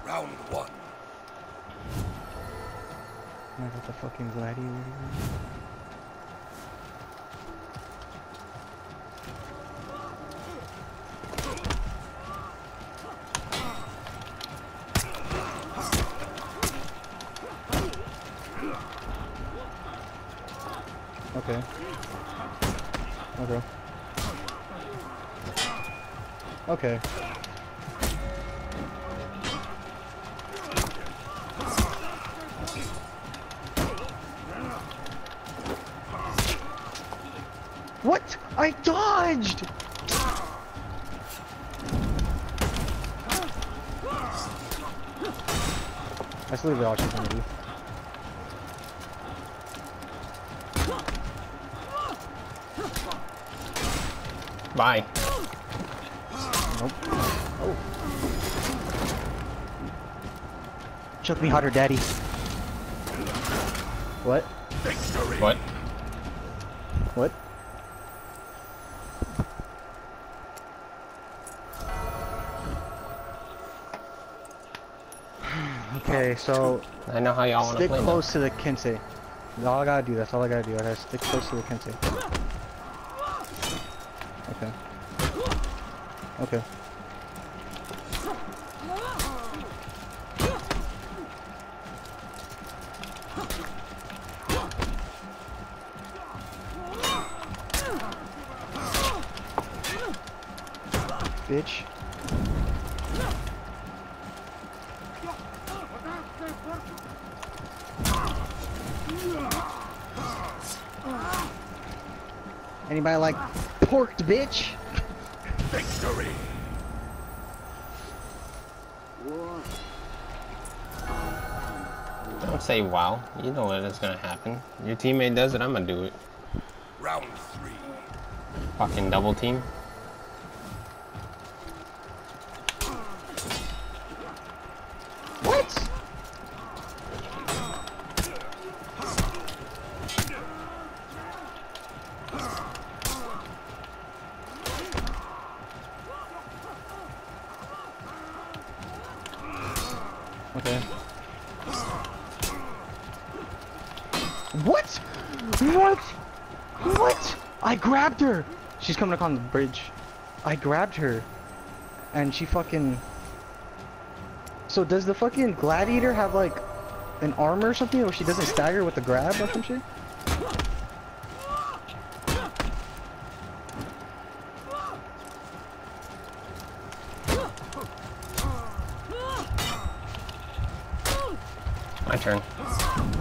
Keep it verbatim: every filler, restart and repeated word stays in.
Round one. I got the fucking gladiator. Okay. Okay. Okay. What? I dodged! That's literally all she's gonna do. Bye. Nope. Oh. Choke me harder, daddy. What? What? What? Okay, so I know how y'all want to stick play close now. to the Kensei. That's all I gotta do. That's all I gotta do. I gotta stick close to the Kensei. Okay. Okay. Bitch. Anybody like porked, bitch? Victory. Don't say wow. You know what is gonna happen. Your teammate does it, I'm gonna do it. Round three. Fucking double team. What? Okay. What? What? What? I grabbed her. She's coming up on the bridge. I grabbed her. And she fucking... So does the fucking gladiator have like an armor or something where she doesn't stagger with the grab or some shit? My turn.